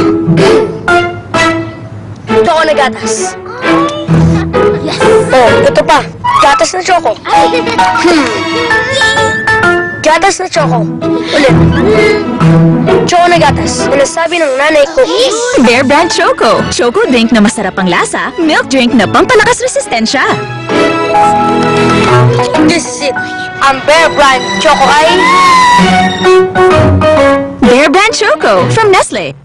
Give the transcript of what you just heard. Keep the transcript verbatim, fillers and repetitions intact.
Choco na gatas. Yes! Oh, ito pa. Gatas na choco. Hmm. Gatas na choco. Ulit. Choco na gatas. Ano sabi ng nanay ko? Bear Brand Choco. Choco drink na masarap ang lasa. Milk drink na pampalakas resistensya. This is it. Ang Bear Brand Choco ay... Bear Brand Choco from Nestle.